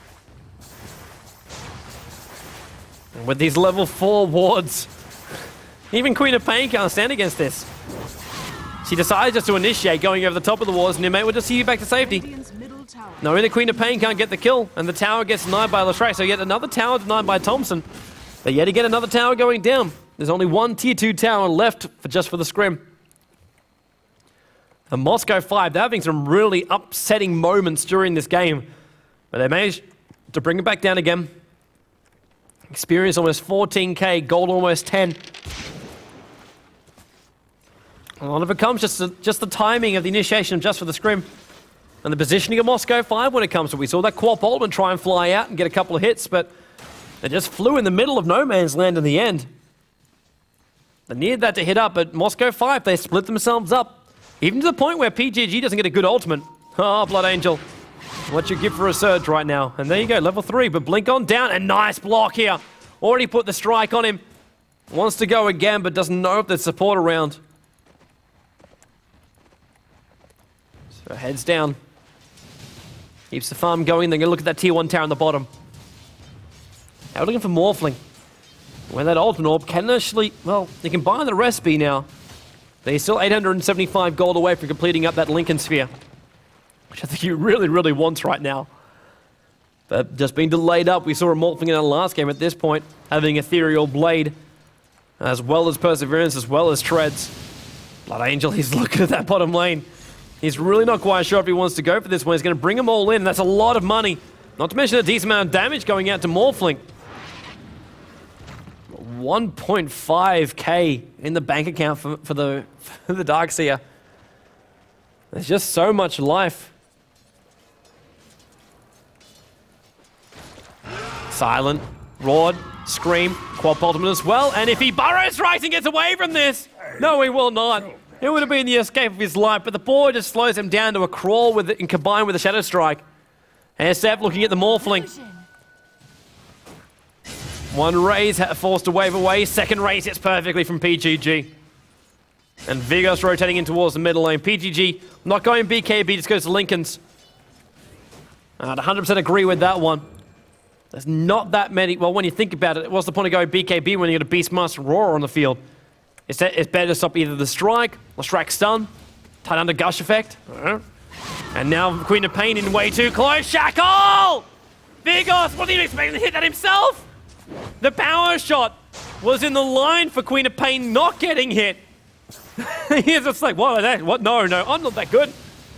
And with these level four wards, even Queen of Pain can't stand against this. She decides just to initiate going over the top of the walls, and Inmate will just see you back to safety. Knowing the Queen of Pain can't get the kill, and the tower gets denied by Leshrac, so yet another tower denied by Thompson. But yet again, another tower going down. There's only one tier two tower left for just for the scrim. And Moscow five, they're having some really upsetting moments during this game. But they managed to bring it back down again. Experience almost fourteen K, gold almost ten. A lot of it comes just, to, just the timing of the initiation of just for the scrim. And the positioning of Moscow five when it comes to it. We saw that Quap Ultimate try and fly out and get a couple of hits, but they just flew in the middle of no man's land in the end. They needed that to hit up, but Moscow five, they split themselves up. Even to the point where P G G doesn't get a good ultimate. Oh, Blood Angel. What you give for a surge right now. And there you go, level three, but Blink on down, and nice block here. Already put the strike on him. Wants to go again, but doesn't know if there's support around. So heads down. Keeps the farm going, then gonna look at that tier one tower on the bottom. Now we're looking for Morphling. Where that ultimate orb can actually, well, you can buy the recipe now. They're still eight hundred seventy-five gold away from completing up that Lincoln Sphere, which I think he really, really wants right now. But just being delayed up, we saw a Morphling in our last game at this point, having Ethereal Blade, as well as Perseverance, as well as Treads. Blood Angel, he's looking at that bottom lane. He's really not quite sure if he wants to go for this one. He's going to bring them all in. That's a lot of money. Not to mention a decent amount of damage going out to Morphling. one point five K in the bank account for, for, the, for the Darkseer. There's just so much life. Silent, Roared, Scream, Quap Ultimate as well. And if he burrows right and gets away from this, no, he will not. It would have been the escape of his life, but the board just slows him down to a crawl with it and combined with a Shadow Strike. S F looking at the Morphling. One raise forced to wave away. Second raise hits perfectly from P G G. And Vigos rotating in towards the middle lane. P G G not going B K B, just goes to Lincoln's. I'd one hundred percent agree with that one. There's not that many. Well, when you think about it, what's the point of going B K B when you got a Beastmaster Roar on the field? It's, it's better to stop either the strike, Leshrac stun, tied under Gush effect. And now Queen of Pain in way too close. Shackle! Vigos, wasn't even expecting to hit that himself. The power shot was in the line for Queen of Pain not getting hit. He's just like, what? That? What? No, no, I'm not that good.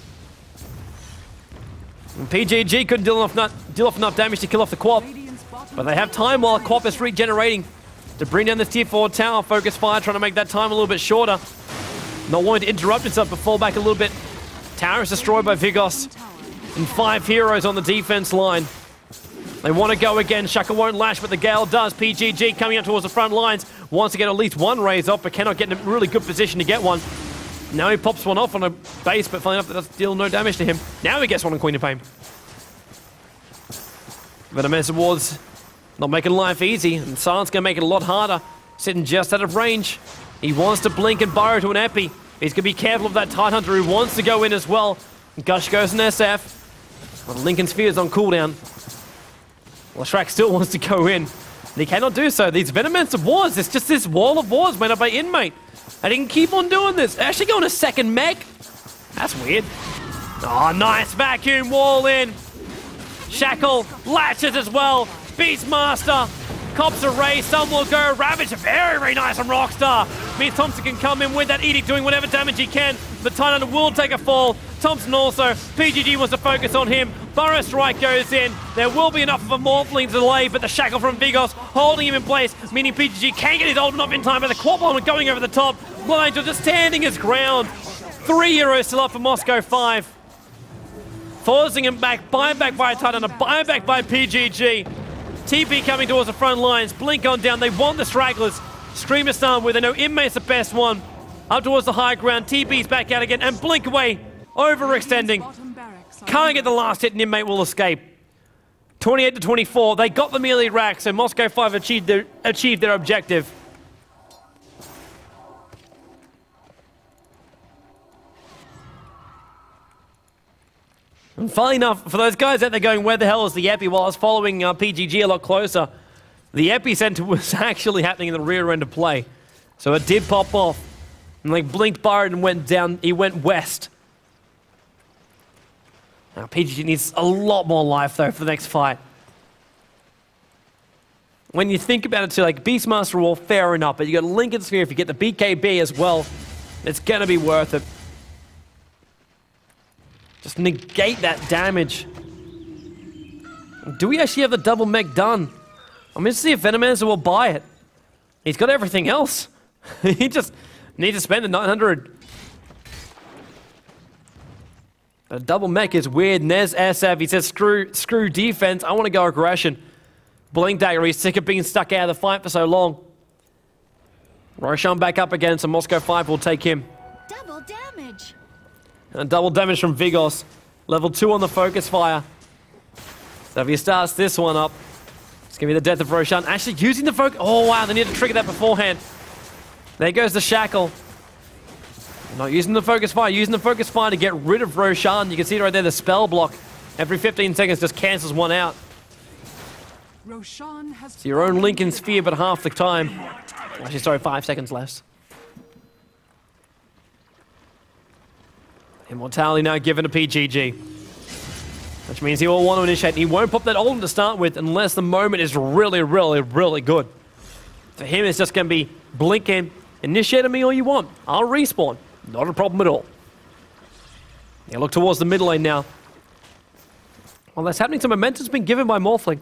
And P G G couldn't deal enough, deal off enough damage to kill off the Quap. But they have time while Quap is regenerating to bring down this tier four tower. Focus fire, trying to make that time a little bit shorter. Not wanting to interrupt himself, but fall back a little bit. Tower is destroyed by Vigos. And five heroes on the defense line. They want to go again. Shaka won't lash, but the Gale does. P G G coming up towards the front lines. Wants to get at least one raise off, but cannot get in a really good position to get one. Now he pops one off on a base, but funny enough, that does deal no damage to him. Now he gets one on Queen of Pain. Venomous Awards not making life easy, and Silence going to make it a lot harder. Sitting just out of range. He wants to blink and burrow to an Epi. He's going to be careful of that Tidehunter who wants to go in as well. Gush goes an S F. But Lincoln Sphere is on cooldown. Leshrac still wants to go in. And he cannot do so. These Venomous Awards, it's just this wall of wards made up by Inmate. And he can keep on doing this. Actually going a second mech. That's weird. Oh, nice vacuum wall in. Shackle latches as well. Beastmaster cops a raise. Some will go. Ravage very, very nice on Rockstar. Means Thompson can come in with that Edict doing whatever damage he can. But Tidehunter will take a fall. Thompson also. P G G wants to focus on him. Burrow Strike goes in. There will be enough of a Morphling delay, but the Shackle from Vigos holding him in place, meaning P G G can't get his ultimate off in time, but the Quap Ultimate going over the top. Blood Angel just standing his ground. Three heroes still up for Moscow five. Forcing him back, buy back by Tidehunter, buy back by P G G. T P coming towards the front lines. Blink on down. They want the stragglers. Scream to start with. They know Inmate's the best one. Up towards the high ground. T P's back out again. And Blink away. Overextending. Can't get the last hit and Inmate will escape. twenty-eight to twenty-four. They got the melee rack, so Moscow five achieved their, achieved their objective. And funnily enough, for those guys out there going, where the hell is the Epi? While I was following uh, P G G a lot closer, the epicenter was actually happening in the rear end of play. So it did pop off. And like blinked Byron and went down, he went west. Now P G G needs a lot more life though for the next fight. When you think about it too, like Beastmaster War, fair enough, but you got Lincoln Sphere, if you get the B K B as well, it's gonna be worth it. Just negate that damage. Do we actually have the double mech done? I'm going to see if Venomancer will buy it. He's got everything else. He just needs to spend the nine hundred. A double mech is weird. Nez S F, he says, screw, screw defense. I want to go aggression. Blink Dagger, he's sick of being stuck out of the fight for so long. Roshan back up again, so Moscow five will take him. Double damage. And double damage from Vigos. Level two on the focus fire. So if he starts this one up, it's going to be the death of Roshan. Actually using the focus. Oh, wow, they need to trigger that beforehand. There goes the shackle. Not using the focus fire, using the focus fire to get rid of Roshan. You can see right there the spell block. Every fifteen seconds just cancels one out. Roshan has It's your own Lincoln Sphere, but half the time. Actually, sorry, five seconds less. Immortality now given to P G G. Which means he will want to initiate. He won't pop that Ultim to start with unless the moment is really, really, really good. For him, it's just going to be blink in, initiate me all you want. I'll respawn. Not a problem at all. Yeah, look towards the middle lane now. Well, that's happening. Some momentum's been given by Morphling.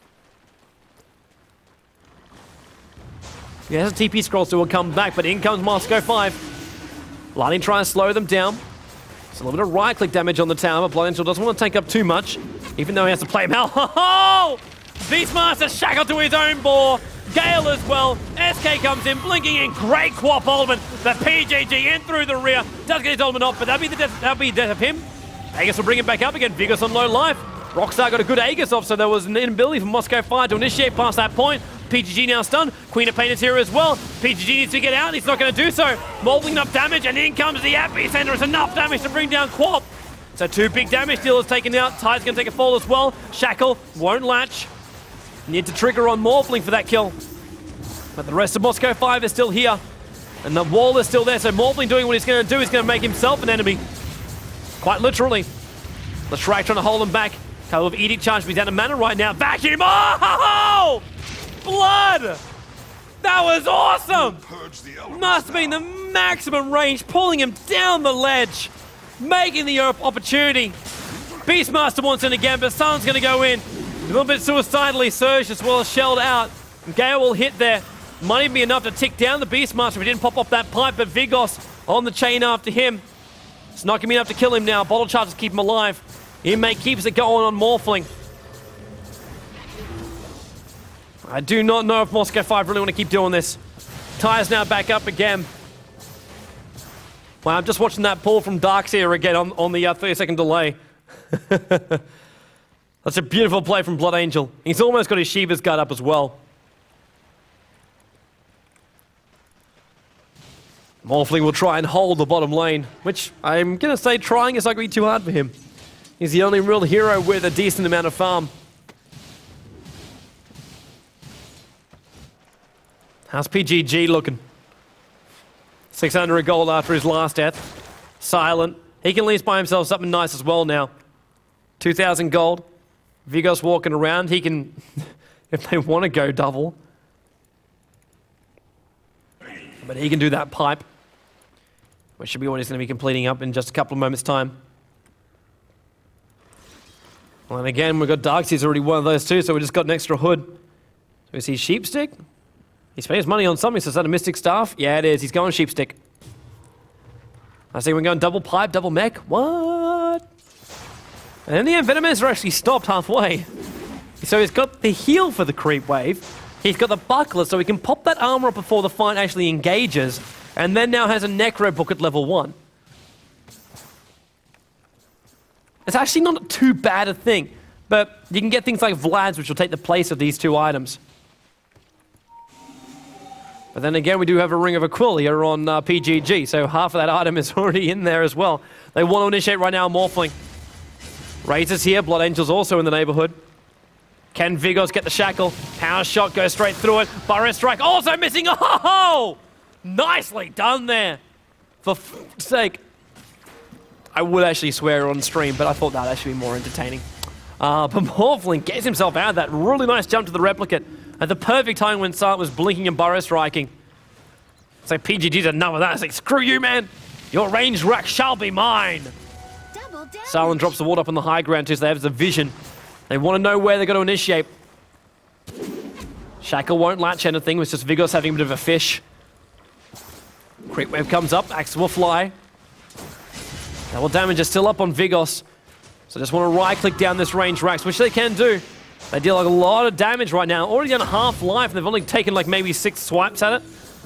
Yeah, the T P scrolls will come back, but in comes Moscow five. Lightning trying to slow them down. It's a little bit of right-click damage on the tower, but Blood Angel doesn't want to take up too much, even though he has to play him out. Oh! Beastmaster shackled to his own boar. Gale as well. S K comes in, blinking in. Great Quap ultimate. The P G G in through the rear. Does get his ultimate off, but that'll be the death, that'll be the death of him. Aegis will bring him back up again. Vigos on low life. Rockstar got a good Aegis off, so there was an inability for Moscow five to initiate past that point. P G G now stunned. Queen of Pain is here as well. P G G needs to get out. He's not going to do so. Molding enough damage, and in comes the Epicenter. It's enough damage to bring down Quap. So two big damage dealers taken out. Tide's going to take a fall as well. Shackle won't latch. Need to trigger on Morphling for that kill. But the rest of Moscow five is still here. And the wall is still there, so Morphling doing what he's going to do is going to make himself an enemy. Quite literally. The Shrike trying to hold him back. Couple of Edict charge, but he's out of mana right now. Vacuum! Oh! Blood! That was awesome! Must have been the maximum range, pulling him down the ledge, making the opportunity. Beastmaster wants in again, but Sun's going to go in. A little bit suicidally surged as well as shelled out. Gale will hit there. Might even be enough to tick down the Beastmaster if he didn't pop off that pipe, but Vigos on the chain after him. It's not going to be enough to kill him now. Bottle charges keep him alive. Inmate keeps it going on Morphling. I do not know if Moscow five really want to keep doing this. Tyre's now back up again. Wow, I'm just watching that pull from Darkseer again on, on the uh, thirty second delay. That's a beautiful play from Blood Angel. He's almost got his Shiva's guard up as well. Morphling will try and hold the bottom lane, which I'm going to say trying is not going to be too hard for him. He's the only real hero with a decent amount of farm. How's P G G looking? six hundred gold after his last death. Silent. He can at least buy himself something nice as well now. two thousand gold. Vigos walking around. He can, if they want to go double. But he can do that pipe, which should be what he's going to be completing up in just a couple of moments' time. Well, and again, we've got Darkseer's already one of those too, so we just got an extra hood. So is he Sheepstick? He spent his money on something, so is that a Mystic Staff? Yeah, it is. He's going Sheepstick. I see we're going double pipe, double mech. What? And in the end, Venomancer actually stopped halfway. So he's got the heal for the creep wave. He's got the buckler, so he can pop that armor up before the fight actually engages, and then now has a Necro book at level one. It's actually not too bad a thing, but you can get things like Vlad's, which will take the place of these two items. But then again, we do have a Ring of Aquilia on uh, P G G, so half of that item is already in there as well. They want to initiate right now Morphling. Razor's here, Blood Angel's also in the neighborhood. Can Vigos get the shackle? Power shot goes straight through it. Burrow strike also missing. Oh! Nicely done there. For f***'s sake. I would actually swear on stream, but I thought that'd actually be more entertaining. Uh, but Morphling gets himself out of that. Really nice jump to the replicate. At the perfect time when Sart was blinking and Burrow striking. So P G G's enough of that. It's like, screw you, man. Your ranged rack shall be mine. Silent drops the ward up on the high ground too, so they have the vision. They want to know where they're going to initiate. Shackle won't latch anything. It's just Vigos having a bit of a fish. Creep wave comes up. Axe will fly. Double damage is still up on Vigos. So just want to right-click down this range Rax, which they can do. They deal like a lot of damage right now. Already done half life, and they've only taken like maybe six swipes at it.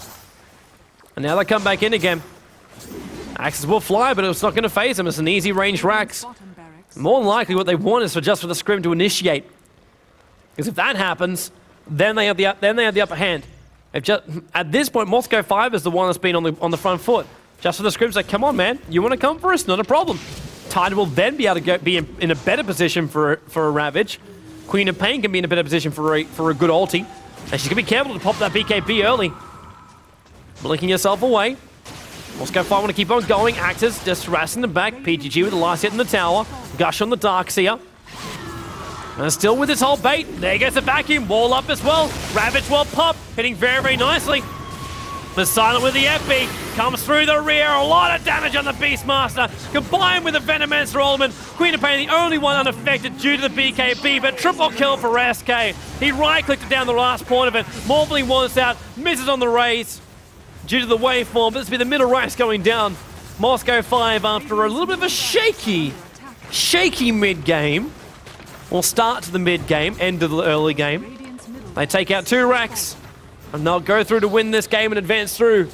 And now they come back in again. Axes will fly, but it's not going to phase them. It's an easy range Rax. More than likely what they want is for just for the scrim to initiate. Because if that happens, then they have the then they have the upper hand. If just, at this point, Moscow five is the one that's been on the on the front foot. Just for the scrim's like, come on, man, you want to come for us? Not a problem. Tide will then be able to go, be in, in a better position for for a Ravage. Queen of Pain can be in a better position for a for a good ulti, and she's gonna be careful to pop that B K B early. Blinking herself away. Moscow five want to keep on going. Actors just harassing the back. P G G with the last hit in the tower. Gush on the Darkseer. And still with his whole bait. There goes the vacuum. Wall up as well. Ravage will pop. Hitting very, very nicely. The Silent with the F B. Comes through the rear. A lot of damage on the Beastmaster. Combined with the Venomancer Ultimate. Queen of Pain the only one unaffected due to the B K B. But triple kill for S K. He right-clicked it down the last point of it. Morphling wants out. Misses on the raise. Due to the waveform, but this will be the middle racks going down. Moscow five after a little bit of a shaky, shaky mid-game. Or start to the mid-game, end of the early game. They take out two racks, and they'll go through to win this game and advance through.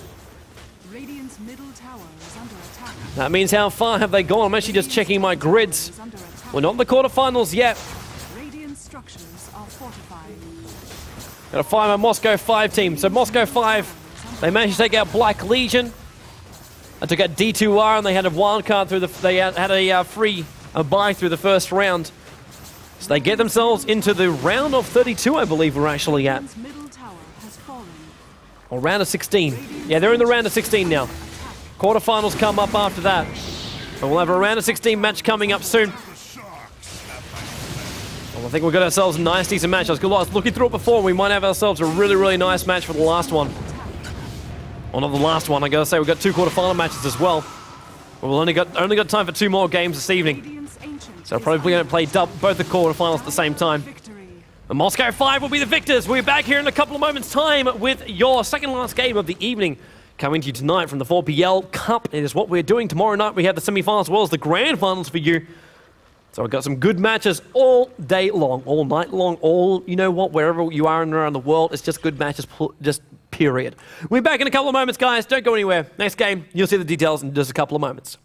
That means how far have they gone? I'm actually just checking my grids. We're not in the quarterfinals yet. Got to find my Moscow five team. So Moscow five, they managed to take out Black Legion. They took out D two R, and they had a wild card through the. They had a uh, free a buy through the first round. So they get themselves into the round of thirty-two, I believe we're actually at. Or round of sixteen. Yeah, they're in the round of sixteen now. Quarterfinals come up after that. But we'll have a round of sixteen match coming up soon. Well, I think we've got ourselves a nice, decent match. I was looking through it before. We might have ourselves a really, really nice match for the last one. Well, not the last one. I gotta say, we've got two quarterfinal matches as well. But we've only got only got time for two more games this evening. So probably going to play dub both the quarterfinals at the same time. The Moscow five will be the victors. We'll be back here in a couple of moments' time with your second last game of the evening. Coming to you tonight from the four P L Cup. It is what we're doing. Tomorrow night we have the semi-finals as well as the grand finals for you. So I've got some good matches all day long, all night long, all, you know what, wherever you are and around the world, it's just good matches, just period. We'll be back in a couple of moments, guys. Don't go anywhere. Next game, you'll see the details in just a couple of moments.